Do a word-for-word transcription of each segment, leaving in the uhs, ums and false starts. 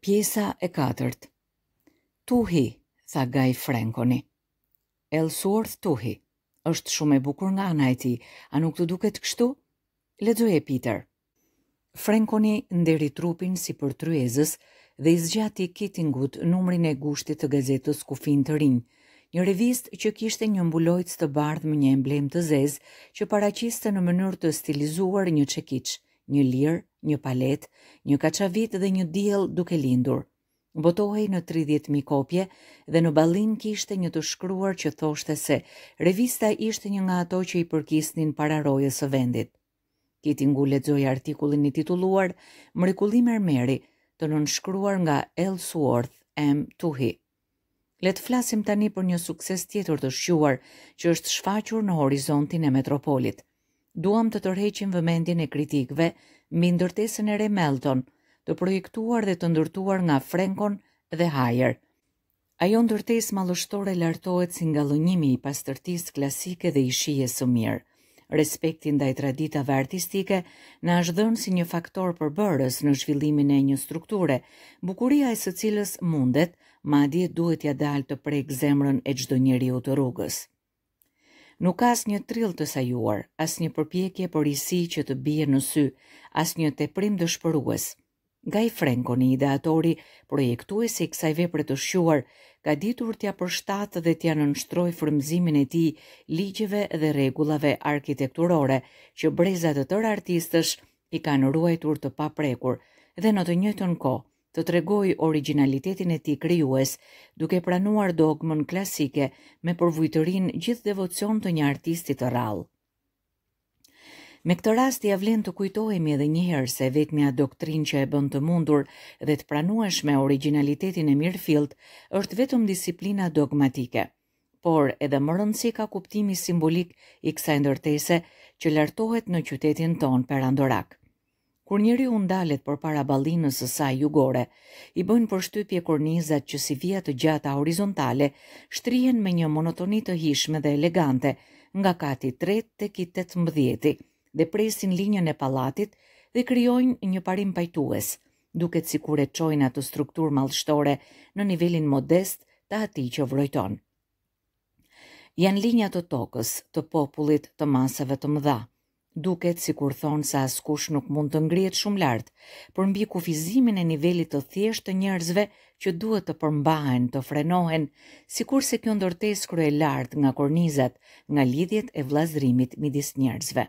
Pjesa e katërt. Tuhi, tha Guy Franconi. Ellsworth Tuhi. Është shumë e bukur nga ana e tij, a nuk të duket kështu? Lexoje Peter. Franconi nderi trupin si për tryezës dhe i zgjati Keatingut numrin e gushtit të gazetës Kufin të Rinj, një revistë që kishte një mbulojtës të bardhë me një emblem të zezë që paraqiste në mënyrë të stilizuar një çekiç, një lirë, një palet, një kaçavit dhe një diell duke lindur. Botohej në tridhjetë mijë kopje dhe në ballin kishte një të shkruar që thoshte se revista ishte një nga ato që i përkisnin para rojës së vendit. Keatingu lexoi artikullin i titulluar Mrekulli mermeri, të nënshkruar nga Ellsworth M. Tuhi. Le të flasim tani për një sukses tjetër të shquar që është shfaqur në horizontin e metropolit. Duam të tërheqim vëmendjen e kritikëve mbi ndërtesën e re Melton, të projektuar dhe të ndërtuar nga Francon dhe Hayer. Ajo ndërtesë mallështore lartohet si nga llënjimi i pastërtisë klasike dhe i shijes së mirë. Respekti ndaj traditave artistike na është dhënë si një faktor përbërës në zhvillimin e një strukture, bukuria e së cilës mundet, madje duhet ja dalë të prek zemrën e çdo njeriu të rrugës. Nuk ka asnjë trill të sajuar, asnjë përpjekje për risi që të bie në sy, asnjë teprim dëshpërues. Guy Franconi, ideatori, projektuesi i kësaj vepre të shquar, ka ditur t'ja përshtatë dhe t'ja nënshtrojë frymëzimin e tij ligjeve dhe rregullave arkitekturore që brezat të tërë artistësh i kanë ruajtur të paprekur dhe në të njëjtën kohë të tregojë origjinalitetin e tij krijues, duke pranuar dogmën klasike me përvujtërinë gjithë devocion të një artisti të rrallë. Me këtë rast ia vlen të kujtohemi edhe një herë se vetmja doktrinë që e bën të mundur dhe të pranueshme origjinalitetin e mirëfillt është vetëm disiplina dogmatike, por edhe më rëndësi ka kuptimi simbolik i kësaj ndërtese që lartohet në qytetin ton perandorak. Kur njeriu ndalet përpara ballinës së saj jugore, i bëjnë përshtypje kornizat që si vija të gjata horizontale shtrihen me një monotoni të hishme dhe elegante nga kati tretë tek i tetëmbëdhjeti dhe presin linjën e pallatit dhe krijojnë një parim pajtues, duket sikur e çojnë atë strukturë mallshtore në nivelin modest të atij që vrojton. Janë linja të tokës, të popullit, të masave të mëdha. Duket sikur thonë se askush nuk mund të ngrihet shumë lart, përmbi kufizimin e nivelit të thjeshtë të njerëzve që duhet të përmbahen, të frenohen, sikurse kjo ndërtesë krye lart nga kornizat, nga lidhjet e vllazërimit midis njerëzve.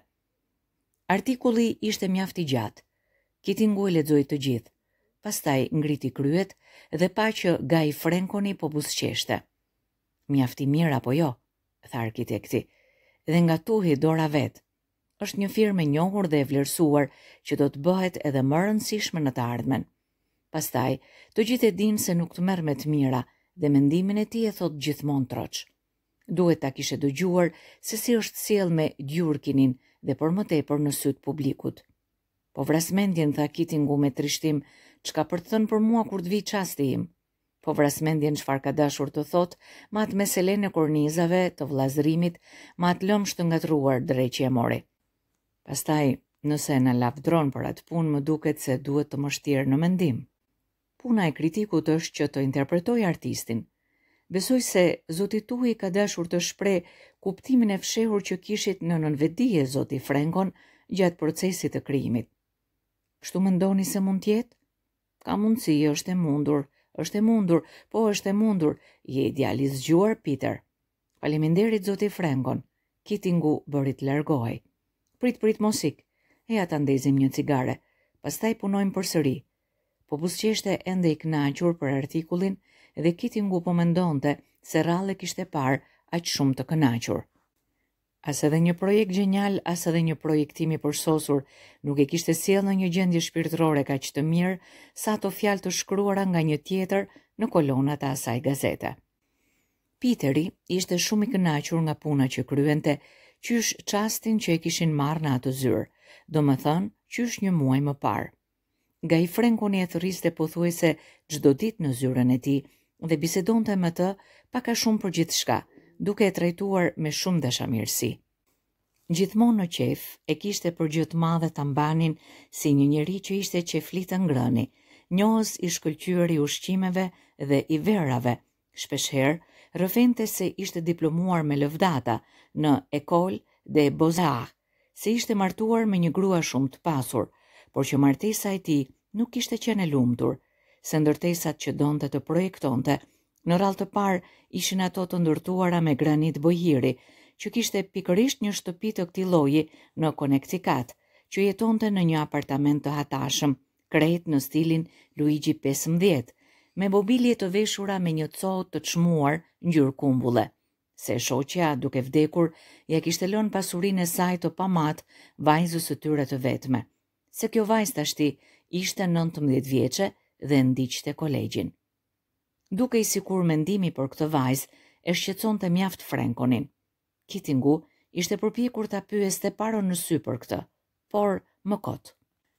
Artikulli ishte mjaft i gjatë. Keatingu e lexoi të gjithë. Pastaj ngriti kryet dhe pa që Guy Franconi po buzëqeshte. Mjaft i mirë apo jo? Tha arkitekti. Dhe nga Tuhi dora vet. Është një firmë e njohur dhe e vlerësuar që do të bëhet edhe më rëndësishme në të ardhmen. Pastaj, të gjithë e dinë se nuk të merr me të mira dhe mendimin e tij e thot gjithmonë troç. Duhet ta kishe dëgjuar se si është sjell me Gjurkinin dhe për më tepër në syt publikut. Po vrasmendjen, tha Keatingu me trishtim, çka për të thënë për mua kur të vi çasti im. Po vrasmendjen çfarë ka dashur të thot, me atë meselen e kornizave, të vllazërimit, me atë lëmsh të ngatruar dreqi e mori. Pastaj, nëse na lavdron për atë punë, më duket se duhet të më shtirë në mendim. Puna e kritikut është që të interpretojë artistin. Besoj se zoti Tuhi ka dashur të shpreh kuptimin e fshehur që kishit në nënvetdije zoti Francon gjatë procesit të krijimit. Kështu mendoni se mund të jetë? Ka mundësi, është e mundur, është e mundur, po është e mundur, je ideali zgjuar, Peter. Faleminderit zoti Francon. Keatingu bëri të largohej. Prit prit mosik, eja ta ndezim një cigare, pastaj punojmë përsëri. Po buzëqeshte ende i kënaqur për artikullin dhe Keatingu po mendonte se rrallë kishte parë aq shumë të kënaqur. As edhe një projekt gjenjal, as edhe një projektim i përsosur nuk e kishte sjellë në një gjendje shpirtërore kaq të mirë sa ato fjalë të shkruara nga një tjetër në kolonat e asaj gazete. Peteri ishte shumë i kënaqur nga puna që kryente, qysh çastin që e kishin marrë në atë zyrë, domethënë qysh një muaj më parë. Guy Franconi e thërriste pothuajse çdo ditë në zyrën e tij dhe bisedonte me të pak a shumë për gjithçka, duke e trajtuar me shumë dashamirësi. Gjithmonë në qef e kishte për gjë të madhe ta mbanin si një njeri që ishte qeflit të ngrëni, njohës i shkëlqyer i ushqimeve dhe i verave. Shpeshherë rrëfente se ishte diplomuar me lëvdata në École des Beaux-Arts, se ishte martuar me një grua shumë të pasur, por që martesa e tij nuk ishte qenë e lumtur, se ndërtesat që donte të projektonte në radhë të parë ishin ato të ndërtuara me granit bojhiri, që kishte pikërisht një shtëpi të këtij lloji në Connecticut, që jetonte në një apartament të hatashëm, krejt në stilin Luigi pesëmbëdhjetë, me mobilje të veshura me një copë të çmuar ngjyrë kumbulle, se shoqja duke vdekur ja kishte lënë pasurinë e saj të pamat vajzës së tyre të vetme, se kjo vajzë tashti ishte nëntëmbëdhjetë vjeçe dhe ndiqte kolegjin. Dukej sikur mendimi për këtë vajzë e shqetësonte mjaft Frankonin. Keatingu ishte përpjekur ta pyeste Paron në sy për këtë, por më kot.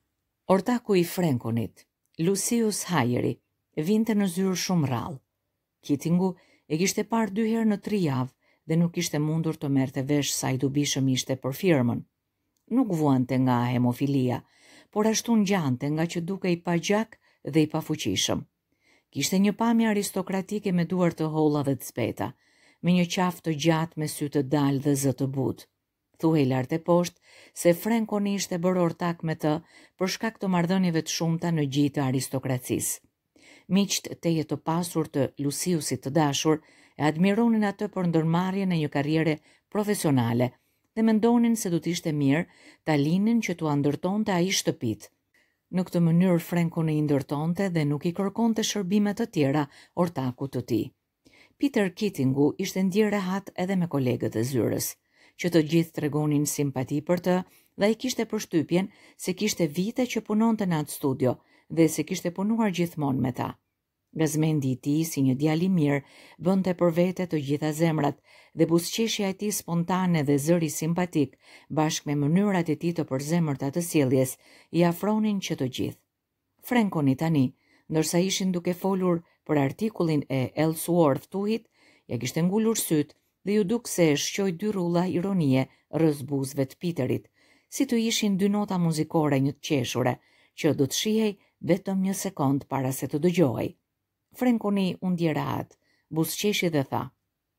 Ortaku i Frankonit, Lucius Hyeri, vinte në zyrë shumë rrallë. Keatingu e kishte parë dy herë në tri javë dhe nuk ishte mundur të merrte vesh sa i dobishëm ishte për firmën. Nuk vuante nga hemofilia, por ashtu ngjante nga që dukej pa gjak dhe i pafuqishëm. Kishte një pamje aristokratike me duar të holla dhe të zbeta, me një qafë të gjatë me sy të dalë dhe zë të butë. Thuhej lart e poshtë se Frankoni ishte bërë ortak me të për shkak të marrëdhënieve të shumta në gjit të aristokracisë. Miqt teje të pasur të Luciusit të dashur e admironin atë për ndërmarrjen e një karriere profesionale dhe mendonin se do të ishte mirë ta linin që t'u ndërtonte ai shtëpitë. Në këtë mënyrë Frankoni i ndërtonte dhe nuk i kërkonte shërbime të tjera ortakut të tij. Peter Keatingu ishte ndjer rehat edhe me kolegët e zyrës, që të gjithë tregonin simpati për të dhe ai kishte përshtypjen se kishte vite që punonte në atë studio dhe se kishte punuar gjithmonë me ta. Gazmendi i tij si një djalë i mirë bënte për vete të gjitha zemrat dhe buzëqeshja e tij spontane dhe zëri simpatik bashkë me mënyrat e tij të përzemërta të sjelljes i afronin që të gjithë. Frankoni tani, ndërsa ishin duke folur për artikullin e Ellsworth Tuit, ja kishte ngulur syt dhe ju duk se e shqoi dy rrulla ironie rreth buzëve të Peterit, si të ishin dy nota muzikore një të qeshure, që do të shihej vetëm një sekond para se të dëgjohej. Frankoni u ndje rahat, buzëqeshi dhe tha: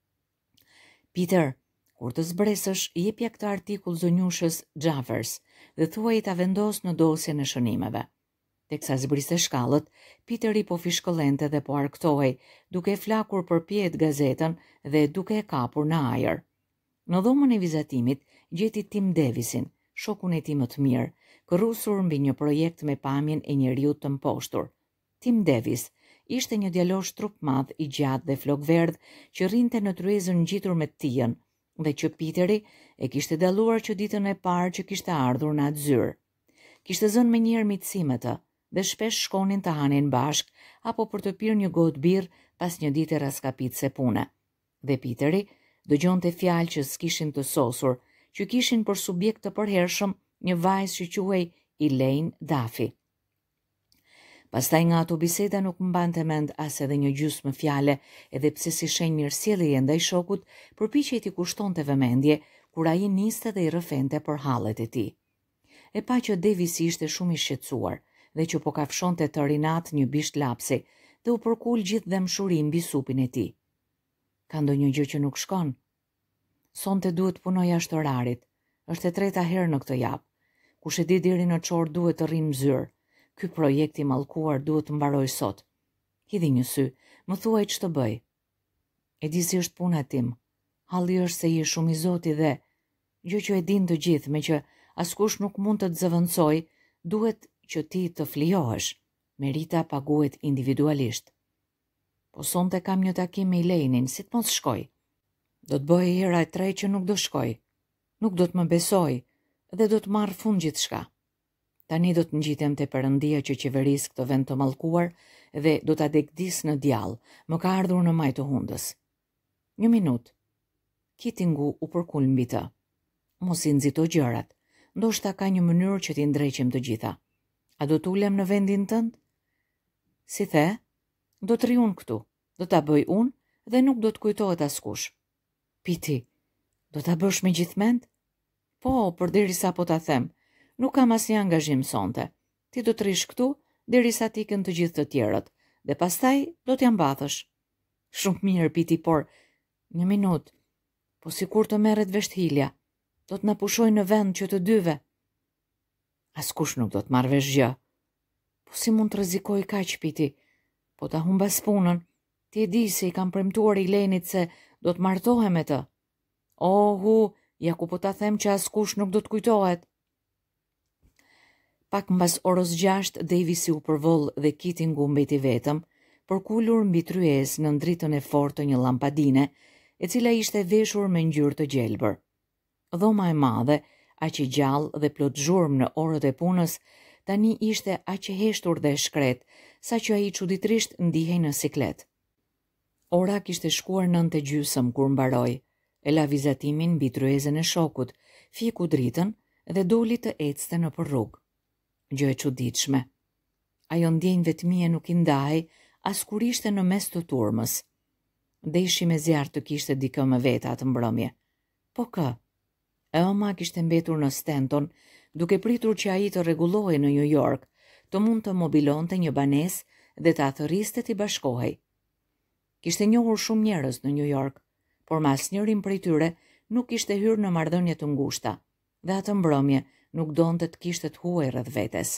Peter, kur të zbresësh, jepja këtë artikull zonjushës Javers dhe thuaj ta vendos në dosjen e shënimeve. Teksa zbriste shkallët, Peteri po fishkëllente dhe po arktohej, duke flakur përpjet gazetën dhe duke e kapur në ajër. Në dhomën e vizatimit gjeti Tim Davisin, shokun e tij më të mirë, kërrusur mbi një projekt me pamjen e njeriu të mposhtur. Tim Davis ishte një djalosh trup madh i gjatë dhe flok verdh që rrinte në tryezën ngjitur me tijën dhe që Peteri e kishte dalluar që ditën e parë që kishte ardhur në atë zyrë. Kishte zënë me njëherë mitësi me të dhe shpesh shkonin të hanin bashk apo për të pirë një gotë birë pas një dite raskapitse pune. Dhe Peteri dëgjonte fjalë që s'kishin të sosur, që kishin për subjekt të përhershëm një vajzë që quhej Elaine Duffy. Pastaj nga ato biseda nuk mbante mend as edhe një gjysmë fjale, edhe pse si shenjë mirësjellje ndaj shokut, përpiqej t'i kushtonte vëmendje kur ai niste dhe i rrëfente për hallet e tij. E pa që Davis ishte shumë i shqetësuar dhe që po kafshonte të rinat një bisht lapsi dhe u përkul gjithë dëmshuri mbi supin e tij. Ka ndonjë gjë që nuk shkon? Sonte duhet punoj jashtë orarit. Është e treta herë në këtë javë. Kush e di deri në çfarë duhet të rrinë në zyrë. Ky projekt i mallkuar duhet të mbaroj sot. Hidhi një sy, më thuaj ç'të bëj. E di si është puna tim. Halli është se je shumë i zoti dhe gjë që e din të gjithë, me që askush nuk mund të të zëvendësoj, duhet që ti të flijohesh. Merita paguhet individualisht. Po sonte kam një takim me Elainin, si të mos shkoj. Do të bëj hera e tretë që nuk do shkoj. Nuk do të më besoj dhe do të marr fund gjithçka. Tani do të ngjitem te Perëndia që qeveris këtë vend të mallkuar dhe do ta degdis në djall. Më ka ardhur në maj të hundës. Një minutë. Keatingu u përkul mbi të. Mos i nxito gjërat. Ndoshta ka një mënyrë që t'i ndreqim të gjitha. A do t'ulem në vendin tënd? Si the? Do të rri unë këtu. Do ta bëj unë dhe nuk do të kujtohet askush. Piti, do ta bësh me gjithmend? Po, përderisa po ta them. Nuk kam asnjë angazhim sonte. Ti do të rish këtu derisa t'ikën të gjithë të tjerët, dhe pastaj do t'ja mbathësh. Shumë mirë, Piti, por një minut, po si kur të merret vesh Hilja, do të na pushoj në vend që të dyve. Askush nuk do të marrë vesh gjë. Po si mund të rrezikoj kaq, Piti? Po ta humbas punën, ti e di se i kam premtuar Ilenit se do të martohem me të. Ohu, ja ku po ta them që askush nuk do të kujtohet. Pak mbas orës gjashtë, Davisi u përvoll dhe Kiti ngumbeti vetëm, përkulur mbi tryezë në dritën e fortë të një lampadine, e cila ishte veshur me ngjyrë të gjelbër. Dhoma e madhe, aq e gjallë dhe plot zhurmë në orët e punës, tani ishte aq e heshtur dhe e shkret, sa që ai çuditërisht ndihej në siklet. Ora kishte shkuar nëntë e gjysëm kur mbaroi, e la vizatimin mbi tryezën e shokut, fiku dritën dhe doli të ecte nëpër rrugë. Gjë e çuditshme. Ajo ndjenjë vetmie nuk i ndahej as kur ishte në mes të turmës. Deshi me zjarr të kishte dikë më vetë atë mbrëmje. Po kë? Ëma kishte mbetur në Stanton, duke pritur që ai të rregullohej në New York, të mund të mobilonte një banesë dhe të athëriste t'i bashkohej. Kishte njohur shumë njerëz në New York, por me asnjërin prej tyre nuk kishte hyrë në marrëdhënie të ngushta, dhe atë mbrëmje nuk donte të kishte të huaj rreth vetes.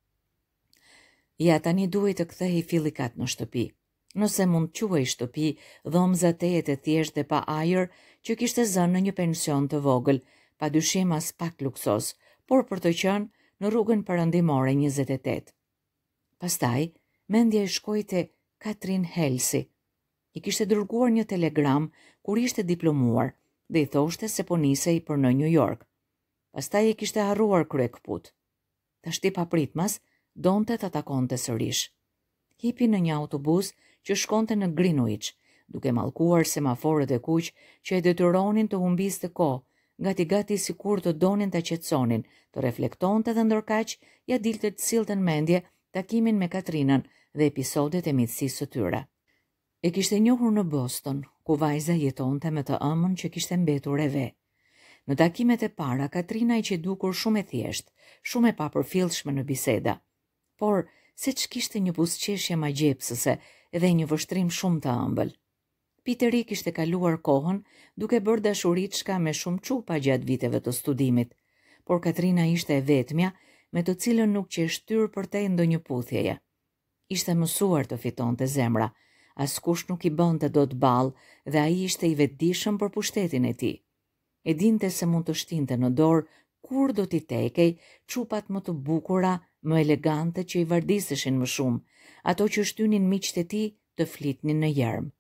Ja tani duhej të kthehej fillikat në shtëpi. Nëse mund të quhej shtëpi, dhomza tejet e thjeshtë dhe pa ajër që kishte zënë në një pension të vogël, padyshim as pak luksoz, por për të qenë në rrugën perëndimore njëzet e tetë. Pastaj, mendja e shkoi te Katrin Helsi. I kishte dërguar një telegram kur ishte diplomuar dhe i thoshte se po nisej për në New York. Pastaj e kishte harruar kryekput. Tashti papritmas donte ta takonte sërish. Hipi në një autobus që shkonte në Greenwich, duke mallkuar semaforët e kuq që e detyronin të humbiste kohë, gati-gati sikur të donin ta qetësonin, të reflektonte dhe ndërkaq ja dilte të sillte në mendje takimin me Katrinën dhe episodet e miqësisë së tyre. E kishte njohur në Boston, ku vajza jetonte me të ëmën që kishte mbetur e ve. Në takimet e para, Katrina i që dukur shumë e thjeshtë, shumë e papërfillshme në biseda, por siç kishte një buzëqeshje magjepsëse dhe një vështrim shumë të ëmbël. Piteri kishte kaluar kohën duke bërë dashuriçka me shumë çupa gjatë viteve të studimit, por Katrina ishte e vetmja me të cilën nuk qeshtyr përtej ndonjë puthjeje. Ishte mësuar të fitonte zemra, askush nuk i bënte dot ball dhe ai ishte i vetëdijshëm për pushtetin e tij. E dinte se mund të shtinte në dorë kur do t'i tekej çupat më të bukura, më elegante që i vardiseshin më shumë, ato që shtynin miqtë e tij të flitnin në jerm.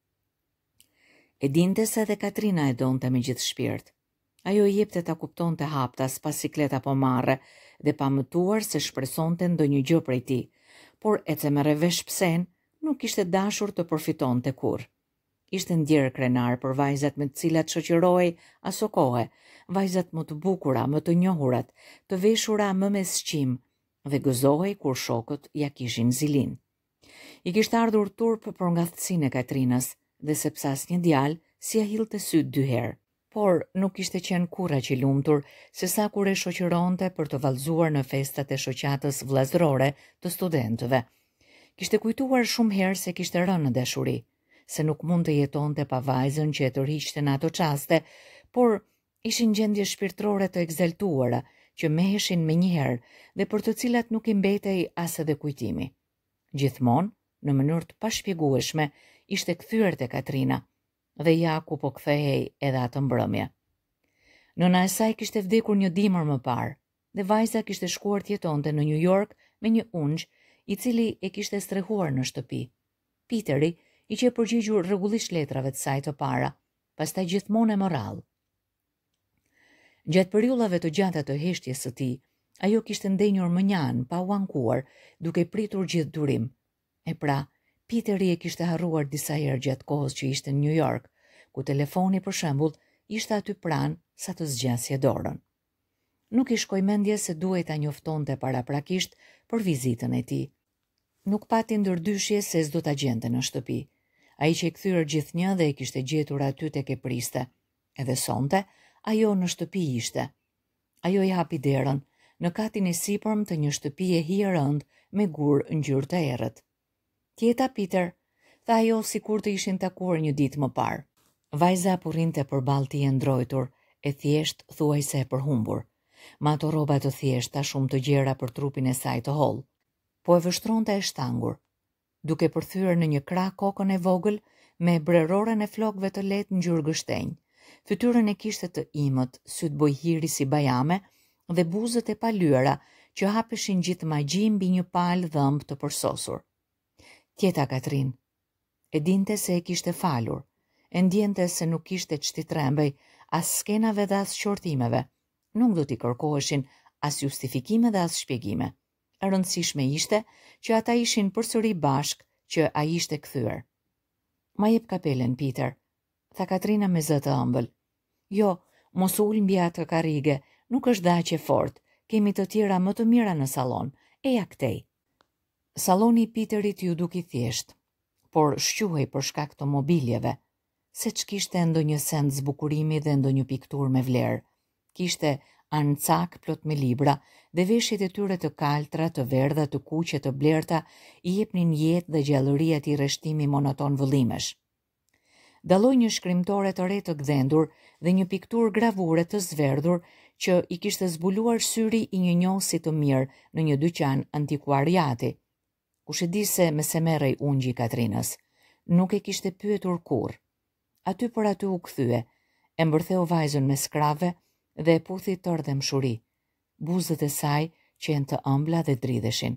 E dinte se edhe Katrina e donte me gjithë shpirt. Ajo i jepte ta kuptonte haptas pas sikleta po marre dhe pa mëtuar se shpresonte ndonjë gjë prej tij, por ece merre vesh psen nuk kishte dashur të përfitonte kurrë. Ishte ndjerë krenar për vajzat me të cilat shoqërohej aso kohe, vajzat më të bukura, më të njohurat, të veshura më me sqim, dhe gëzohej kur shokët ja kishin zilin. I kishte ardhur turp për ngathtësinë e Katrinës, dhe sepse asnjë djalë si ja hillte syt dy herë, por nuk kishte qenë kurrë aq i lumtur se sa kur e shoqëronte për të vallëzuar në festat e shoqatës vllazërore të studentëve. Kishte kujtuar shumë herë se kishte rënë në dashuri, se nuk mund të jetonte pa vajzën që e tërhiqte në ato çaste, por ishin gjendje shpirtërore të egzaltuara që meheshin me njëherë dhe për të cilat nuk i mbetej as edhe kujtimi. Gjithmonë, në mënyrë të pashpjegueshme, ishte kthyer te Katrina, dhe ja ku po kthehej edhe atë mbrëmje. Nëna e saj kishte vdekur një dimër më parë, dhe vajza kishte shkuar të jetonte në New York me një ungjë i cili e kishte strehuar në shtëpi. Piteri i që e përgjigjur rregullisht letrave të saj të para, pastaj gjithmonë e morall. Gjatë periudhave të gjata të heshtjes së tij, ajo kishte ndenjur më njanë, pa u ankuar, duke pritur gjithë durim. E pra, Piteri e kishte harruar disa herë gjatë kohës që ishte në New York, ku telefoni për shembull ishte aty pranë sa të zgjasje dorën. Nuk i shkoi mendje se duhej ta njoftonte paraprakisht për vizitën e tij. Nuk pati ndërdyshje se s'do ta gjente në shtëpi. Ai që i kthyer gjithnjë dhe e kishte gjetur aty tek e priste. Edhe sonte, ajo në shtëpi ishte. Ajo i hapi derën, në katin e sipërm të një shtëpie hije rënd me gur ngjyrë të errët. Tjeta Peter, tha ajo sikur të ishin takuar një ditë më parë. Vajza purrinte përballë tij e ndrojtur, e thjesht thuajse e përhumbur. Me ato rroba të thjeshta, shumë të gjera për trupin e saj të hollë, po e vështronte e shtangur, duke përthyer në një krah kokën e vogël me breroren e flokëve të lehtë ngjyrë gështenj. Fytyrën e kishte të imët, syt bojhiri si bajame dhe buzët e palyera që hapeshin gjithë magji mbi një palë dhëmb të përsosur. Tjeta Katrin e dinte se e kishte falur, e ndjente se nuk kishte ç'ti trembej as skenave dhe as qortimeve. Nuk do t'i kërkoheshin as justifikime dhe as shpjegime. E rëndësishme ishte që ata ishin përsëri bashk, që ai ishte kthyer. Ma jep kapelen, Peter, tha Katrina me zë të ëmbël. Jo, mos ul mbi atë karrige, nuk është daqe fort, kemi të tjera më të mira në sallon, eja këtej. Salloni i Peterit ju duki thjesht, por shquhej për shkak të mobiljeve, se që kishte ndonjë send zbukurimi dhe ndonjë piktur me vlerë. Kishte ancak plot me libra dhe veshjet e tyre të kaltra, të verdha, të kuqe, të blerta i jepnin jetë dhe gjallëri atij rreshtimi monoton vëllimesh. Dalloi një shkrimtore të re të gdhendur dhe një piktur gravure të zverdhur që i kishte zbuluar syri i një njohësi të mirë në një dyqan antikuariati. Kush e di se me se merrej ungji i Katrinës, nuk e kishte pyetur kurrë. Aty për aty u kthye, e mbërtheu vajzën me skrave dhe e puthi tërë dhe mshuri, buzët e saj që janë të ëmbla dhe dridheshin.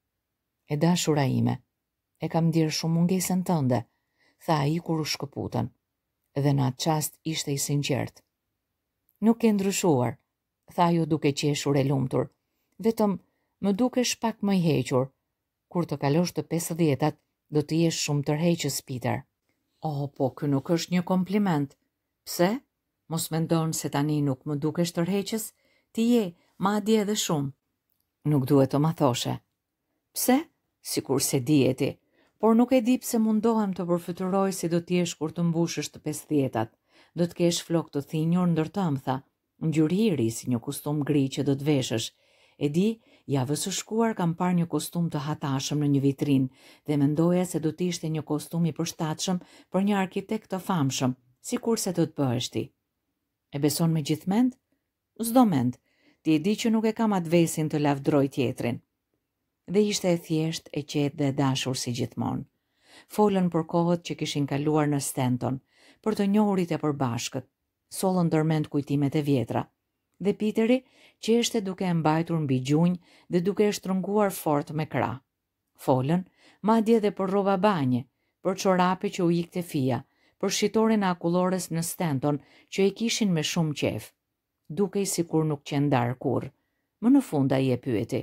E dashura ime, e kam ndier shumë mungesën tënde, tha ai kur u shkëputën, dhe në atë çast ishte i sinqert. Nuk e ndryshuar, tha ajo duke qeshur e lumtur, vetëm më dukesh pak më i hequr. Kur të kalosh të pesëdhjetat, do të jesh shumë tërheqës, Peter. Oh, po, ky nuk është një kompliment. Pse? Mos mendon se tani nuk më dukesh tërheqës? Ti je, madje edhe shumë. Nuk duhet të ma thoshe. Pse? Sikur se dieti, por nuk e di pse mundohem të përfytyroj si do t'jesh kur të mbushësh të pesëdhjetat. Do të kesh flok të thinjur ndërtëmtha, ngjyrë hiri si një kustum gri që do të veshësh. E di, javës së shkuar kam parë një kostum të hatashëm në një vitrin dhe mendoja se do të ishte një kostum i përshtatshëm për një arkitekt të famshëm, sikur se do të bëhesh ti. E beson me gjithë mend? S'do mend, ti e di që nuk e kam atë vesin të lavdroj tjetrin. Dhe ishte e thjesht, e qetë dhe e dashur si gjithmonë. Folën për kohët që kishin kaluar në Stanton, për të njohurit e përbashkët, sollën ndërmend kujtimet e vjetra. Dhe Peteri që ishte duke e mbajtur mbi gjunjë dhe duke e shtrënguar fort me krah. Folën, madje edhe për rroba banje, për çorape që u ikte fia, për shitorin e akullores në Stanton që e kishin me shumë qef. Dukej sikur nuk qendar kurrë. Më në fund ai e pyeti.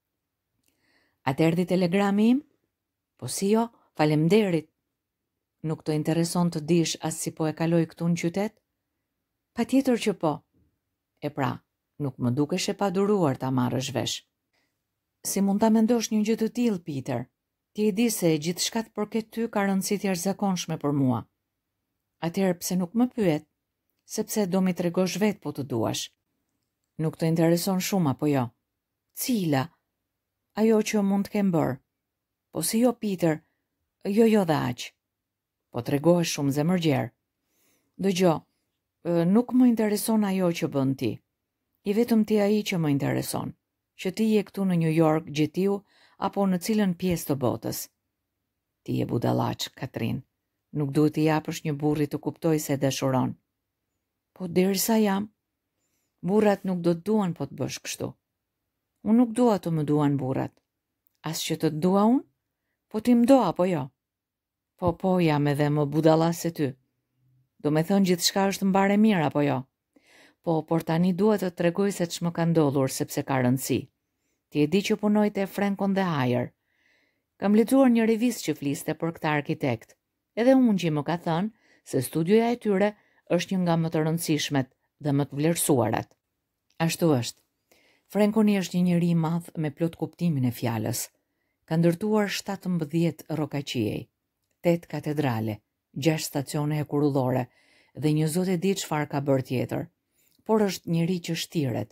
A të erdhi telegrami im? Po si jo, faleminderit. Nuk të intereson të dish as si po e kaloj këtu në qytet? Patjetër që po. E pra, nuk më dukesh e paduruar ta marrësh vesh. Si mund ta mendosh një gjë të tillë, Peter? Ti e di se gjithçka të përket ty ka rëndësi të jashtëzakonshme për mua. Atëherë pse nuk më pyet? Sepse do mi tregosh vet po të duash. Nuk të intereson shumë apo jo? Cila? Ajo që mund të kem bërë. Po si jo, Peter? Jo, jo dhe aq. Po tregohesh shumë zemërgjer. Dëgjoj, nuk më intereson ajo që bën ti. I vetëm ti ai që më intereson. Që ti je këtu në New York, gjetiu, apo në cilën pjesë të botës. Ti je budallaq, Katrin. Nuk duhet t'i japësh një burri të kuptoj se dashuron. Po derisa jam, burrat nuk do të duan po të bësh kështu. Unë nuk dua të më duan burrat. As që të të dua unë? Po ti më do apo jo? Po, po, jam edhe më budalla se ty. Do me thënë gjithçka është mbare mirë apo jo? Po, por tani duhet të tregoj se ç'më ka ndodhur sepse ka rëndësi. Ti e di që punoj te Frankon dhe Hayer. Kam lexuar një revistë që fliste për këtë arkitekt. Edhe unë që më ka thënë se studioja e tyre është një nga më të rëndësishmet dhe më të vlerësuarat. Ashtu është. Frankoni është një njeri i madh me plot kuptimin e fjalës. Ka ndërtuar shtatëmbëdhjetë rrokaqiej, tetë katedrale, gjashtë stacione hekurullore dhe një zot e di çfarë ka bërë tjetër. Por është njeri që shtiret,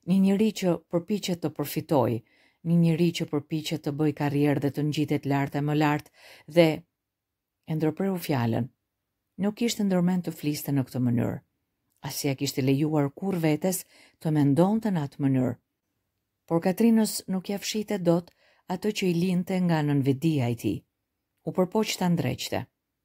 Një njeri që përpiqet të përfitojë, një njeri që përpiqet të bëjë karrierë dhe të ngjitet lart e më lart dhe e ndërpreu fjalën. Nuk kishte ndërmend të fliste në këtë mënyrë. As ia kishte lejuar kur vetes të mendonte në atë mënyrë. Por Katrinës nuk ja fshite dot atë që i linte nga nënvedia e tij. U përpoq ta ndreqte.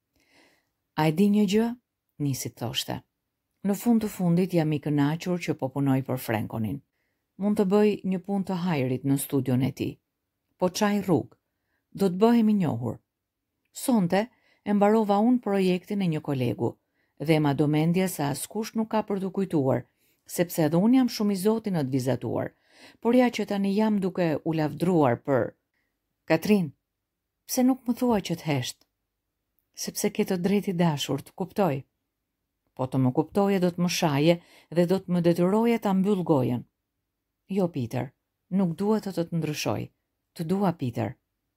A e di një gjë? Nisi thoshte. Në fund të fundit jam i kënaqur që po punoj për Frankonin. Mund të bëj një punë të hajrit në studion e tij. Po çaj rrugë. Do të bëhemi njohur. Sonte e mbarova unë projektin e një kolegu dhe ma do mendje se askush nuk ka për të kujtuar, sepse edhe unë jam shumë i zoti në të vizatuar, por ja që tani jam duke u lavdruar për... Katrin, pse nuk më thua që të hesht? Sepse ke të drejtë i dashur, të kuptoj. Po të më kuptoje do të më shaje dhe do të më detyroje ta mbyll gojen. Jo, Peter, nuk dua të të të ndryshoj. Të dua, Peter.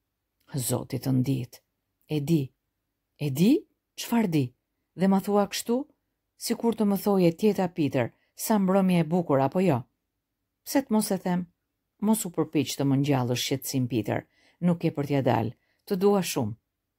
Zoti të ndit. E di. E di? Çfarë di? Dhe ma thua kështu? Si kur të më thoje tjeta, Peter, sa mbrëmje e bukur apo jo? Pse të mos e them? Mos u përpiq të më ngjallësh shqetësim, Peter. Nuk e për t'ja dal. Të dua shumë.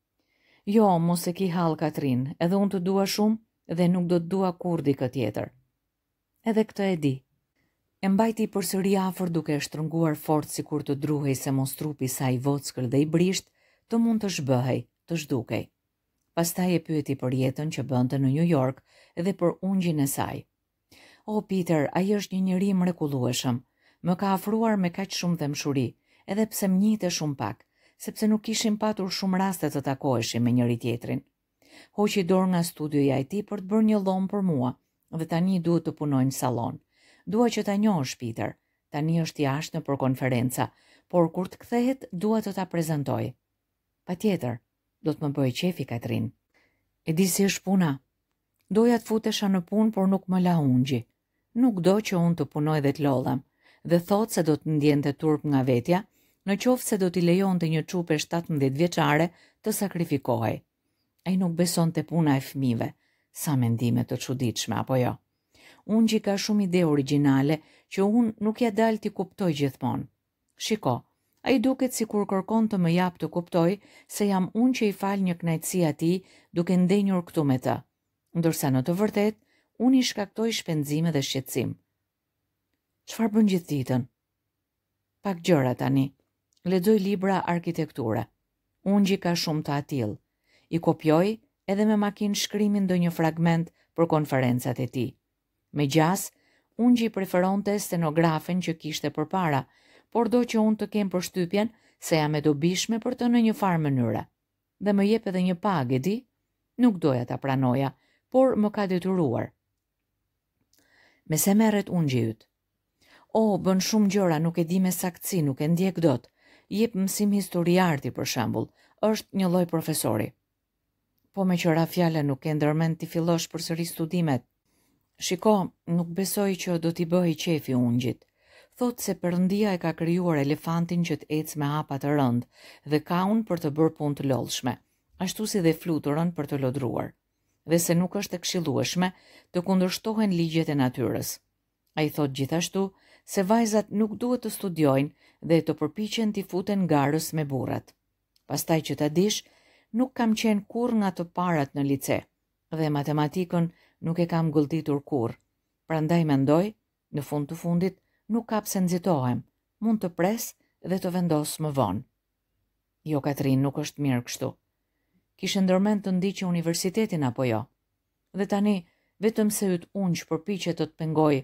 Jo, mos e ki hall, Katrin, edhe unë të dua shumë dhe nuk do të dua kur di këtë tjetër. Edhe këtë e di. E mbajti përsëri afër duke e shtrënguar fort sikur të druhej se mos trupi sa i vockël dhe i brisht të mund të zhbëhej, të zhdukej. Pastaj e pyeti për jetën që bënte në New York dhe për ungjin e saj. O, Peter, ai është një njeri mrekullueshëm. Më ka afruar me kaq shumë dëmshuri, edhe pse më njihte shumë pak, sepse nuk kishim patur shumë raste të takoheshim me njëri tjetrin. Hoqi dorë nga studioja e tij për të bërë një llom për mua, dhe tani duhet të punoj në sallon. Dua që ta njohësh, Peter. Tani është jashtë në për konferenca, por kur të kthehet dua të ta prezantoj. Patjetër, do të më bëj qefi, Katrin. E di si është puna. Doja të futesha në punë, por nuk më la ungji. Nuk do që unë të punoj dhe të lodhem, dhe thot se do të ndjente turp nga vetja, në qoftë se do t'i lejonte një çupe shtatëmbëdhjetë vjeçare të sakrifikohej. Ai nuk beson te puna e fëmijëve, sa mendime të çuditshme apo jo. Ungji ka shumë ide origjinale që unë nuk ja dal t'i kuptoj gjithmonë. Shiko, ai duket si kur kërkon të më jap të kuptoj se jam unë që i fal një kënaqësi atij duke ndenjur këtu me të, ndërsa në të vërtetë unë i shkaktoj shpenzime dhe shqetësim. Çfarë bën gjithë ditën? Pak gjëra tani. Lexoj libra arkitekture. Ungji ka shumë të atill. I kopjoj edhe me makinë shkrimi ndonjë fragment për konferencat e tij. Me gjas, Ungji preferonte stenografen që kishte përpara, por do që unë të kem përshtypjen se jam e dobishme për të në një farë mënyre. Dhe më jep edhe një pagë, e di? Nuk doja ta pranoja, por më ka detyruar. Me se merret Ungji yt? O, bën shumë gjëra, nuk e di me saktësi, nuk e ndjek dot. Jep mësim historiarti për shembull, është një lloj profesori. Po me qëra fjala nuk e ndërmend ti fillosh përsëri studimet. Shiko, nuk besoj që do t'i bëhej qefi Ungjit. Thot se Perëndia e ka krijuar elefantin që të ecë me hapa të rëndë dhe kaun për të bërë punë të lodhshme, ashtu si dhe fluturën për të lodruar, dhe se nuk është e këshillueshme të kundërshtohen ligjet e natyrës. Ai thot gjithashtu se vajzat nuk duhet të studiojnë dhe të përpiqen t'i futen garës me burrat. Pastaj që ta dish, nuk kam qenë kurrë nga të parat në lice dhe matematikën nuk e kam gulltitur kurrë. Prandaj mendoj, në fund të fundit, nuk ka pse nxitohem, mund të pres dhe të vendos më vonë. Jo, Katrin, nuk është mirë kështu. Kishe ndërmend të ndiqe universitetin apo jo? Dhe tani, vetëm se yt Ungj përpiqet të të pengoj.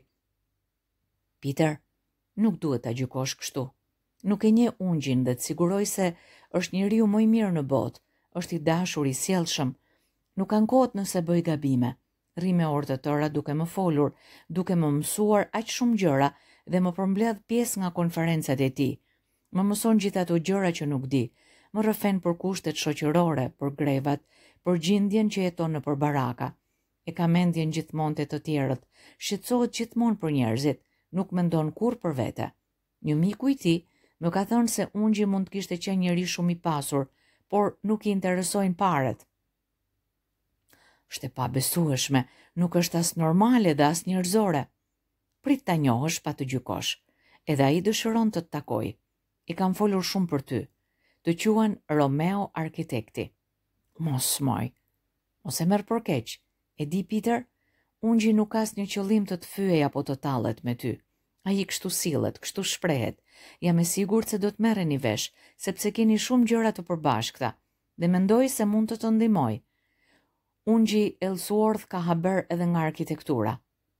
Peter, nuk duhet ta gjykosh kështu. Nuk e njeh Ungjin dhe të siguroj se është njeriu më i mirë në botë, është i dashur, i sjellshëm. Nuk ankohet nëse bëj gabime. Rri me orë të tëra duke më folur, duke më mësuar aq shumë gjëra dhe më përmbledh pjesë nga konferencat e tij. Më mëson gjithë ato gjëra që nuk di. Më rrëfen për kushtet shoqërore, për grevat, për gjendjen që jeton nëpër baraka. E ka mendjen gjithmonë te të tjerët, shqetësohet gjithmonë për njerëzit, nuk mendon kurrë për vete. Një miku i tij më ka thënë se Ungji mund të kishte qenë njeri shumë i pasur, por nuk i interesojnë paret. Është e pabesueshme, nuk është as normale dhe as njerëzore. Prit ta njohësh pa të gjykosh. Edhe ai dëshiron të të takoj. I kam folur shumë për ty. Të quan Romeo Arkitekti. Mos moj. Mos e merr për keq. E di Peter, unë nuk as një qëllim të të fyej apo të tallet me ty. Ai kështu sillet, kështu shprehet. Jam e sigurt se do të merreni vesh, sepse keni shumë gjëra të përbashkëta dhe mendoj se mund të të ndihmoj. Unji Ellsworth ka haber edhe nga arkitektura.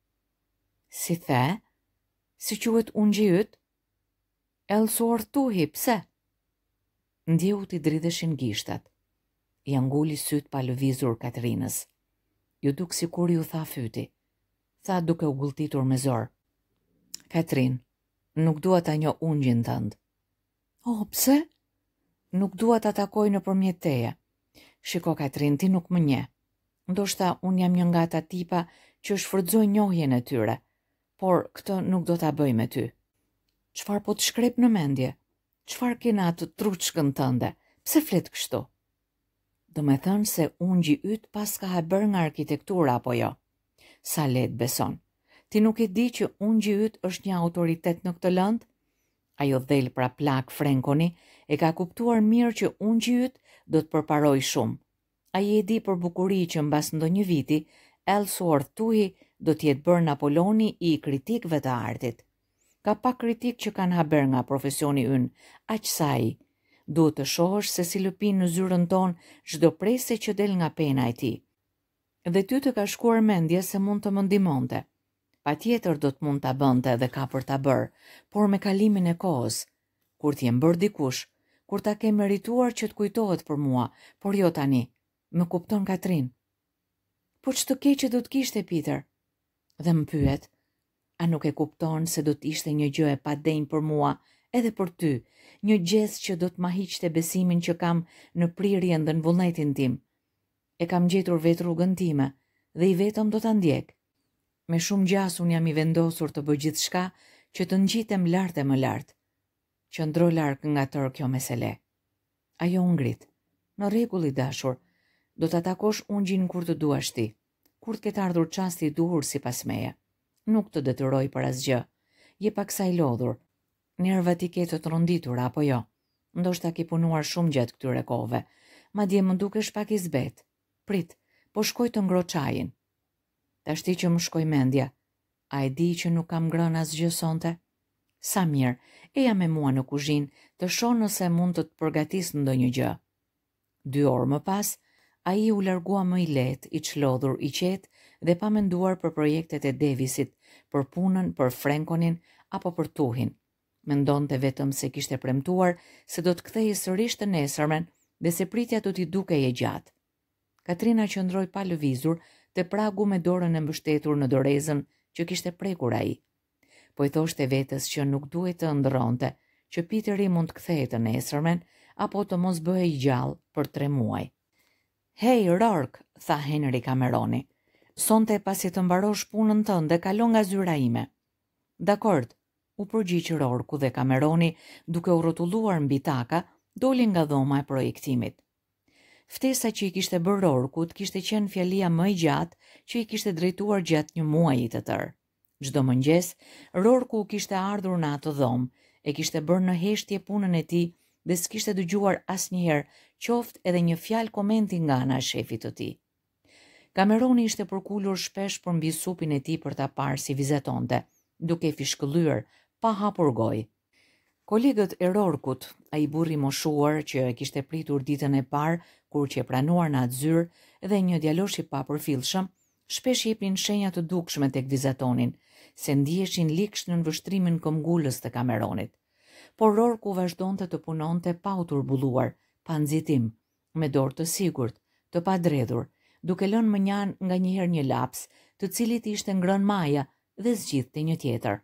Si the? Si quhet unji yt? Ellsworth tuhi, pse? Ndjeu t'i dridheshin gishtat. Ja nguli syt pa lëvizur Katrinës. Ju duk si kur ju tha fyti. Tha duke u gulltitur me zor. Katrin, nuk dua ta njoh ungjin tënd. Oh, pse? Nuk dua ta takoj nëpërmjet teje. Shiko Katrin, ti nuk më njeh. Ndoshta unë jam një nga ata tipa që shfrytëzoj njohjen e tyre, por këtë nuk do ta bëj me ty. Çfarë po të shkrep në mendje? Çfarë ke në atë truçkën tënde? Pse flet kështu? Do me thënë se ungji yt pas ka haber nga arkitektura apo jo? Sa let beson? Ti nuk e di që ungji yt është një autoritet në këtë lëndë? Ajo dhel pra plak Frankoni e ka kuptuar mirë që ungji yt do të përparoj shumë. Ai e di për bukuri që mbas ndonjë viti, Ellsworth tuhi do të jetë bërë Napoloni i kritikëve të artit. Ka pak kritik që kanë haber nga profesioni ynë, aq sa ai. Duhet të shohësh se si lëpin në zyrën tonë çdo prese që del nga pena e tij. Dhe ty të ka shkuar mendje se mund të më ndihmonte. Patjetër do të mund ta bënte dhe ka për ta bërë, por me kalimin e kohës, kur t'jem bërë dikush, kur ta ke merituar që të kujtohet për mua, por jo tani. Më kupton Katrin? Po ç'të keqe do të kishte Peter? Dhe më pyet, a nuk e kupton se do të ishte një gjë e padenj për mua, edhe për ty, një gjest që do të ma hiqte besimin që kam në prirjen dhe në vullnetin tim. E kam gjetur vetë rrugën time dhe i vetëm do ta ndjek. Me shumë gjas unë jam i vendosur të bëj gjithçka që të ngjitem lart e më lart. Qëndro larg nga tërë kjo mesele. Ajo u ngrit. Në rregull i dashur, do ta takosh ungjin kur të duash ti, kur të ketë ardhur çasti i duhur sipas meje. Nuk të detyroj për asgjë. Je pak sa i lodhur. Nervat i ke të tronditura apo jo? Ndoshta ke punuar shumë gjatë këtyre kohëve. Madje më dukesh pak i zbet. Prit, po shkoj të ngro çajin. Tashti që më shkoj mendja, a e di që nuk kam ngrënë asgjë sonte? Sa mirë, eja me mua në kuzhinë të shoh nëse mund të të përgatis ndonjë gjë. Dy orë më pas, ai u largua më i lehtë, i çlodhur, i qetë dhe pa menduar për projektet e Davisit, për punën, për Frankonin apo për Tuhin. Mendonte vetëm se kishte premtuar se do të kthehej sërish të nesërmen dhe se pritja do t'i dukej e gjatë. Katrina qëndroi pa lëvizur te pragu me dorën e mbështetur në dorezën që kishte prekur ai. Po i thoshte vetes që nuk duhet të ëndrronte, që Peteri mund të kthehej të nesërmen apo të mos bëhej gjallë për tre muaj. Hey, Rourke, tha Henry Cameroni, sonte pasi të mbarosh punën tënde kalon nga zyra ime. Dakord, u përgjigj Rourke dhe Cameroni, duke u rrotulluar mbi taka, doli nga dhoma e projektimit. Ftesa që i kishte bërë Rourke kishte qenë fjalia më e gjatë që i kishte drejtuar gjatë një muaji të tërë. Çdo mëngjes, Rourke kishte ardhur në atë dhomë, e kishte bërë në heshtje punën e tij dhe s'kishte dëgjuar asnjëherë qoftë edhe një fjalë komenti nga ana e shefit të tij. Cameroni ishte përkulur shpesh për mbi supin e tij për ta parë si vizatonte, duke fishkëllyer pa hapur gojë. Kolegët e Rourkut, ai burri moshuar që e kishte pritur ditën e parë kur që e pranuar në atë zyrë dhe një djalosh i papërfillshëm, shpesh jepnin shenja të dukshme tek vizatonin, se ndiheshin liksh në vështrimin këmbgulës të Cameronit. Por Rourke vazhdonte të punonte pa u turbulluar, pa nxitim, me dorë të sigurt, të padredhur, duke lënë mënjan nga njëherë një laps, të cilit i ishte ngrënë maja dhe zgjidhte një tjetër.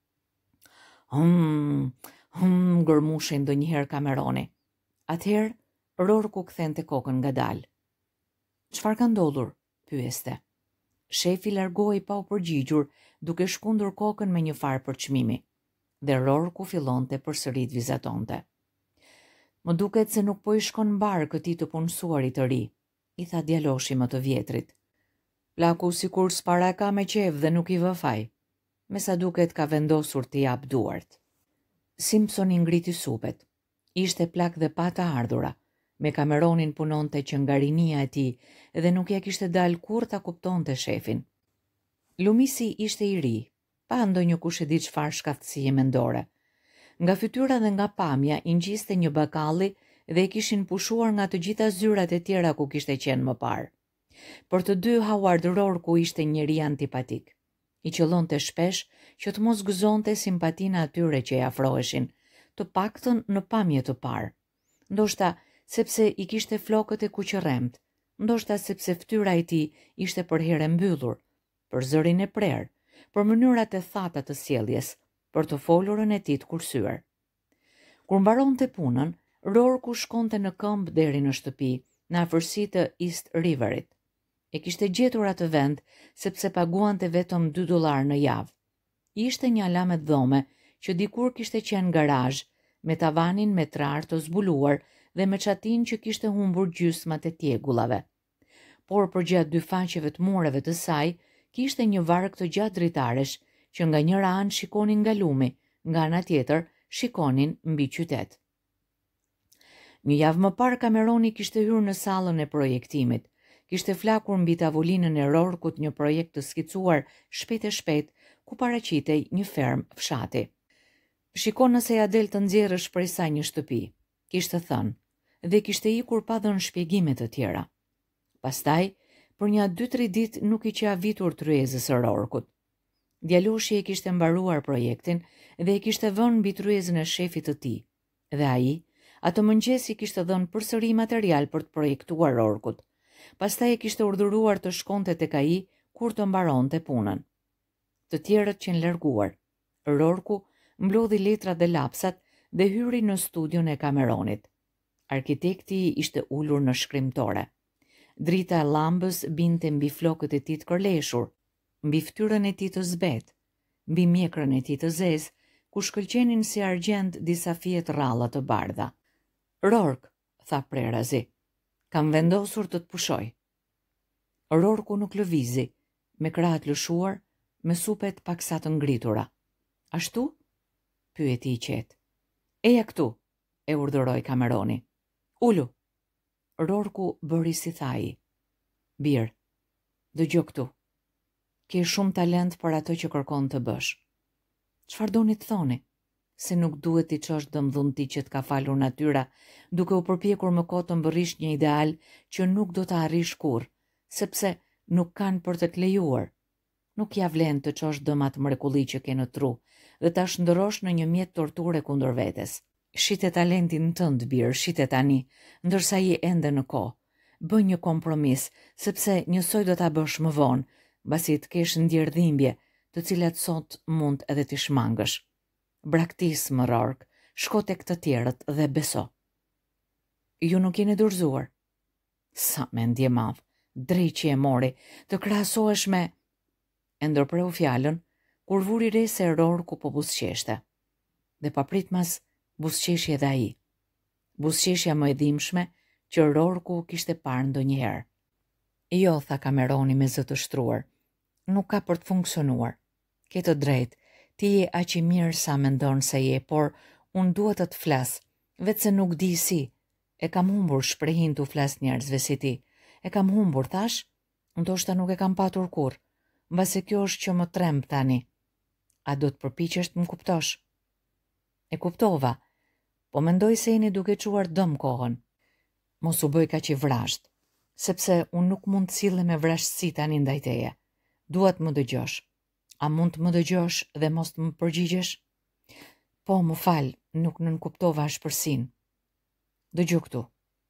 Hum, hum, gërmushej ndonjëherë Cameroni. Atëherë Rourke kthente kokën ngadalë. Çfarë ka ndodhur? Pyeste. Shefi largohej pa u përgjigjur, duke shkundur kokën me një farë përçmimi. Dhe Rourke fillonte përsëri të vizatonte. Më duket se nuk po i shkon mbar këtij të punësuarit të ri, i tha djaloshi më të vjetrit. Plaku sikur s'para ka me qef dhe nuk i vë faj. me sa duket ka vendosur t'i jap duart. Simpson i ngriti supet. Ishte plak dhe pa të ardhura. Me Cameronin punonte që nga rinia e tij dhe nuk ja kishte dal kur ta kuptonte shefin. Lumisi ishte i ri, pa ndonjë kush e di çfarë shkathësie mendore. Nga fytyra dhe nga pamja i ngjiste një bakalli dhe i kishin pushuar nga të gjitha zyrat e tjera ku kishte qenë më parë. Për të dy Howard Rorku ishte njëri antipatik. I qëllonte shpesh që të mos gëzonte simpatinë atyre që i afroheshin, të paktën në pamje të parë. Ndoshta sepse i kishte flokët e kuqërremt, ndoshta sepse fytyra e tij ishte për herë mbyllur, për zërin e prerë, për mënyrat e thata të sjelljes, për të folurën e tij të kursyer. Kur mbaronte punën, Rorku shkonte në këmbë deri në shtëpi, në afërsi të East Riverit. E kishte gjetur atë vend sepse paguante vetëm dy dollar në javë. Ishte një alamet dhome që dikur kishte qenë garazh, me tavanin metrar të zbuluar dhe me çatin që kishte humbur gjysmat e tjegullave. Por përgjatë dy faqeve të mureve të saj, kishte një varg të gjatë dritaresh që nga njëra anë shikonin nga lumi, nga ana tjetër shikonin mbi qytet. Një javë më parë Cameroni kishte hyrë në sallën e projektimit. Kishte flakur mbi tavolinën e Rorkut një projekt të skicuar shpejt e shpejt ku paraqitej një ferm fshati. Shikon nëse ja del të nxjerrësh prej saj një shtëpi, kishte thënë, dhe kishte ikur pa dhënë shpjegime të tjera. Pastaj, për një dy tre ditë nuk i qavitur tryezës së Rorkut. Djaloshi e kishte mbaruar projektin dhe e kishte vënë mbi tryezën e shefit të tij, dhe ai, atë mëngjes i kishte dhënë përsëri material për të projektuar Rorkut. Pastaj e kishte urdhëruar të shkonte tek ai kur të mbaronte punën. Të tjerët qenë larguar. Rorku mblodhi letrat dhe lapsat dhe hyri në studion e Cameronit. Arkitekti ishte ulur në shkrimtore. Drita e llambës binte mbi flokët e tij të kërleshur, mbi fytyrën e tij të zbet, mbi mjekrën e tij të zezë, ku shkëlqenin si argjend disa fije të rralla të bardha. "Rork," tha prerazi, "kam vendosur të të pushoj." Rorku nuk lëvizi, me krahët lëshuar, me supet paksa të ngritura. "Ashtu?" pyeti i qetë. "Eja këtu," e urdhëroi Cameroni. "Ulu." Rorku bëri si tha ai. "Bir, dëgjoj këtu. Ke shumë talent për ato që kërkon të bësh. Çfarë doni të thoni? Se nuk duhet t'i çosh dëmdhunti që t'ka falur natyra, duke u përpjekur më kot të mbërrish një ideal që nuk do të arrish kurrë, sepse nuk kanë për të të lejuar. Nuk ja vlen të çosh dëmat mrekulli që ke në tru dhe ta shndërrosh në një mjet torture kundër vetes. Shite talentin tënd, Bir, shite tani, ndërsa je ende në kohë. Bë një kompromis, sepse njësoj do ta bësh më vonë, mbasi të kesh ndjer dhimbje, të cilat sot mund edhe t'i shmangësh. Braktis më Rork, shko tek të tjerët dhe beso." "Ju nuk jeni dorëzuar." "Sa mendje madh, drejt që e mori, të krahasohesh me..." E ndërpreu fjalën kur vuri re se Rorku po buzëqeshte. Dhe papritmas buzëqeshi edhe ai. Buzëqeshja më e dhimbshme që Rorku kishte parë ndonjëherë. "Jo," tha Cameroni me zë të shtruar. "Nuk ka për të funksionuar. Ke të drejtë, ti je aq i mirë sa mendon se je, por unë duhet të të flas, vetë se nuk di si. E kam humbur shprehin t'u flas njerëzve si ti. E kam humbur, thash? Ndoshta nuk e kam patur kurrë, mbase kjo është që më tremb tani. A do të përpiqesh të më kuptosh?" "E kuptova, po mendoj se jeni duke quar dëm kohën. Mos u bëj kaq i vrazhd, sepse unë nuk mund të sillem me vrashtësi tani ndaj teje. Dua të më dëgjosh. A mund të më dëgjosh dhe mos të më përgjigjesh?" "Po, më fal, nuk nënkuptova ashpërsinë. Dëgjoj këtu.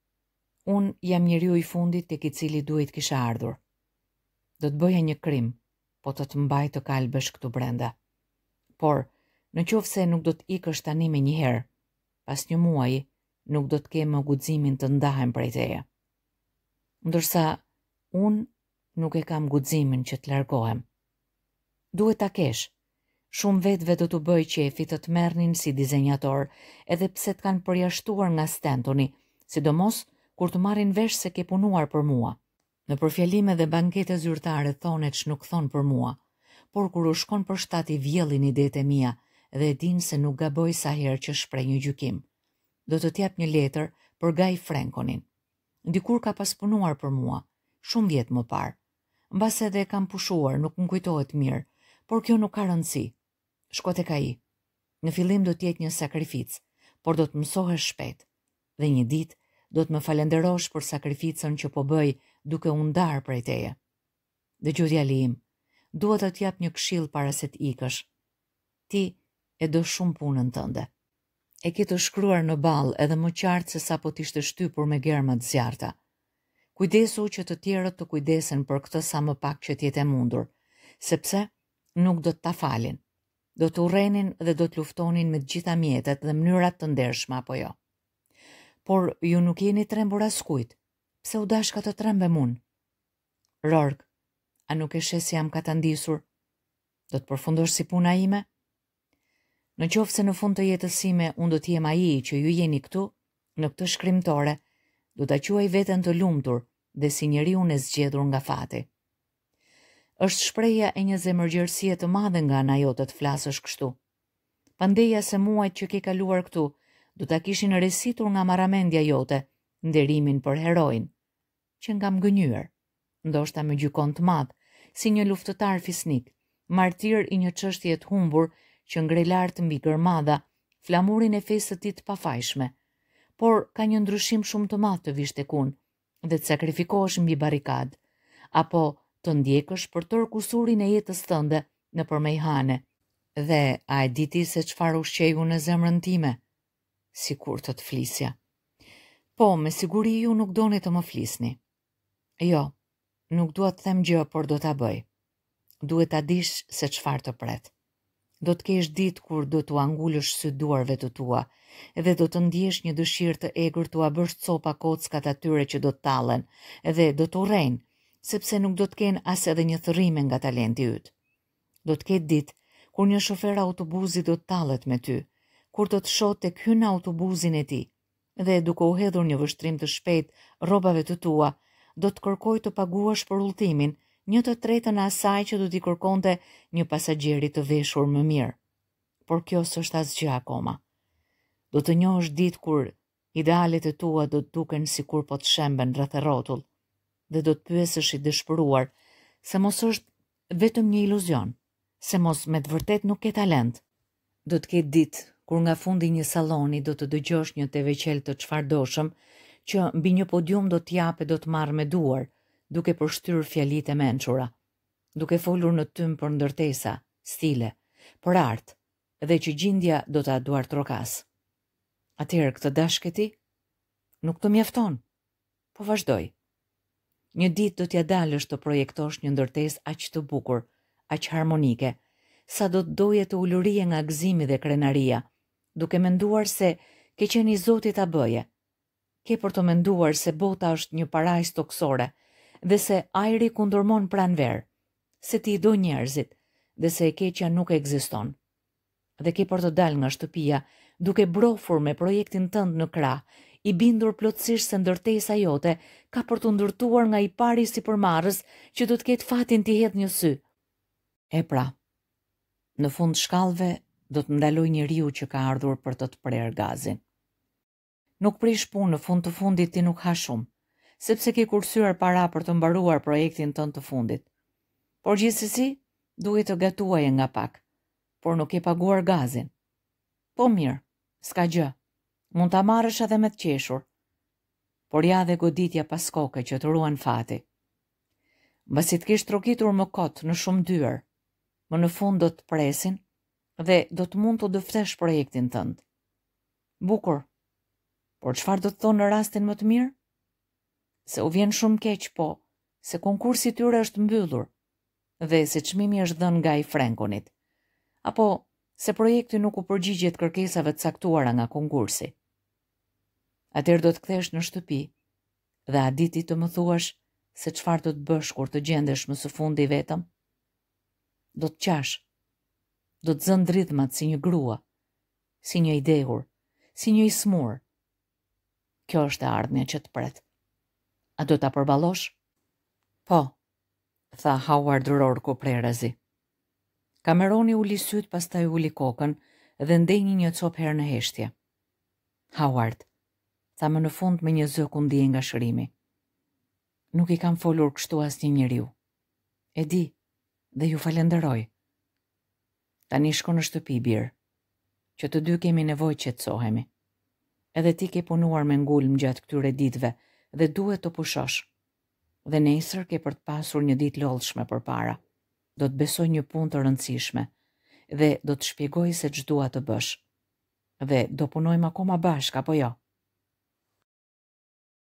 Unë jam njeriu i fundit tek i cili duhet kisha ardhur. Do të bëja një krim, po të të mbaj të kalbesh këtu brenda. Por, në qoftë se nuk do të ikësh tani me njëherë, pas një muaji, nuk do të kemë guximin të ndahem prej teje. Ndërsa, unë nuk e kam guximin që të largohem. Duhet ta kesh. Shumë vetëve do të bëj qefi të të merrnin si dizenjator, edhe pse të kanë përjashtuar nga Stantoni, sidomos kur të marrin vesh se ke punuar për mua. Në përfjalime dhe bankete zyrtare thonet që nuk thonë për mua, por kur u shkon për shtat i vjellin idetë e mia dhe e din se nuk gaboj sa herë që shpreh një gjykim. Do të t'jap një letër për Guy Franconin. Dikur ka pas punuar për mua, shumë vjet më parë. Mbas edhe e kam pushuar, nuk më kujtohet mirë, por kjo nuk ka rëndësi. Shko tek ai. Në fillim do t'jetë një sakrificë, por do të mësohesh shpejt. Dhe një ditë do të më falenderosh për sakrificën që po bëj duke u ndarë prej teje. Dëgjoj djali im, dua të t'jap një këshill para se të ikësh. Ti e do shumë punën tënde. E ke të shkruar në ball edhe më qartë se sa po t'ishte shtypur me germa të zjarta. Kujdesu që të tjerët të kujdesen për këtë sa më pak që t'jetë e mundur, sepse nuk do të ta falin. Do të urrenin dhe do të luftonin me të gjitha mjetet dhe mënyrat të ndershme apo jo. Por ju nuk jeni trembur askujt. Pse u dashka të trembem unë? Rorg, a nuk e shes si jam katandisur? Do të përfundosh si puna ime? Në qoftë se në fund të jetës sime unë do t'jem ai që ju jeni këtu, në këtë shkrimtore, do ta quaj veten të lumtur dhe si njeriu e zgjedhur nga fati. Është shprehja e një zemërgjërsie të madhe nga ana jote të flasësh kështu. Pandeja se muajt që ke kaluar këtu do ta kishin resitur nga marramendja jote nderimin për heroin, që nga më gënyer, ndoshta me gjykon të madh, si një luftëtar fisnik, martir i një çështje të humbur që ngre lart mbi gërmadha flamurin e fesë së tij të pafajshme, por ka një ndryshim shumë të madh të vish tek unë dhe të sakrifikohesh mbi barrikad, apo të ndjekësh për tërë kusurin e jetës tënde në përmejhane. Dhe a e di ti se çfarë ushqeju në zemrën time? Sikur të të flisja. Po, me siguri ju nuk doni të më flisni. Jo, nuk dua të them gjë, por do ta bëj. Duhet ta dish se çfarë të pret. Do të kesh ditë kur do t'u angulësh sy duarve të tua, edhe do të ndjesh një dëshirë të egër t'u bësh copa kockat atyre që do të tallen, edhe do të urrejnë, sepse nuk do të kenë as edhe një thërrime nga talenti yt. Do të ketë ditë kur një shofer autobusi do të tallet me ty, kur do të shoh tek hyn autobusin e tij, dhe duke u hedhur një vështrim të shpejt rrobave të tua, do të kërkoj të paguash për udhëtimin, një të tretën e asaj që do t'i kërkonte një pasagjeri të veshur më mirë. Por kjo s'është asgjë akoma. Do të njohësh ditë kur idealet e tua do të duken sikur po të shemben rreth e rrotull, dhe do të pyesesh i dëshpëruar se mos është vetëm një iluzion, se mos me të vërtet nuk ke talent. Do të ketë ditë kur nga fundi një salloni do të dëgjosh një te veçel të çfarëdoshëm që mbi një podium do t'jape do të marrë me duar, duke përshtyr fjalitë e mençura, duke folur në tym për ndërtesa, stile, për art, dhe që gjindja do ta duar trokas. Atëherë këtë dashke ti? Nuk të mjafton, po vazhdoj. Një ditë do t'ja dalësh të projektosh një ndërtesë aq të bukur, aq harmonike, sa do të doje të ulurie nga gëzimi dhe krenaria, duke menduar se ke qenë i Zotit ta bëje. Ke për të menduar se bota është një parajs toksore dhe se ajri kundërmon pranver, se ti do njerëzit dhe se e keqja nuk ekziston. Dhe ke për të dalë nga shtëpia duke brofur me projektin tënd në krah, i bindur plotësisht se ndërtesa jote ka për të ndërtuar nga i pari sipërmarrës që do të ketë fatin t'i hedhë një sy. E pra, në fund shkallëve do të ndaloj njeriu që ka ardhur për të të prerë gazin. Nuk prish punë, në fund të fundit ti nuk ha shumë, sepse ke kursyer para për të mbaruar projektin tënd të fundit. Por gjithsesi, duhet të gatuaje nga pak, por nuk e paguar gazin. Po mirë, s'ka gjë, mund ta marrësh edhe me të qeshur, por ja dhe goditja pas koke që të ruan fati. Mbasi të kish trokitur më kot në shumë dyer, më në fund do të presin dhe do të mund të dëftesh projektin tënd. Bukur, por çfarë do të thonë në rastin më të mirë? Se u vjen shumë keq, po, se konkursi i tyre është mbyllur dhe se çmimi është dhënë nga i Franconit, apo se projekti nuk u përgjigjet kërkesave të caktuara nga konkursi. Atëherë do të kthesh në shtëpi dhe a di ti të më thuash se çfarë do të bësh kur të gjendesh më së fundi vetëm? Do të qash, do të zënë rrythmat si një grua, si një i dehur, si një i smur. Kjo është e ardhmja që të pret. A do ta përballosh? Po, tha Howard Rourke prerazi. Cameroni uli syt, pastaj uli kokën dhe ndenjë një copë herë në heshtje. Howard, tha më në fund me një zë ku ndihej nga shërimi. Nuk i kam folur kështu asnjë njeriu. E di, dhe ju falenderoj. Tani shko në shtëpi, Bir, që të dy kemi nevojë qetësohemi. Edhe ti ke punuar me ngulm gjatë këtyre ditëve dhe duhet të pushosh. Dhe nesër ke për të pasur një ditë lodhshme përpara. Do të besoj një punë të rëndësishme dhe do të shpjegoj se ç'dua të bësh. Dhe do punojmë akoma bashkë apo jo?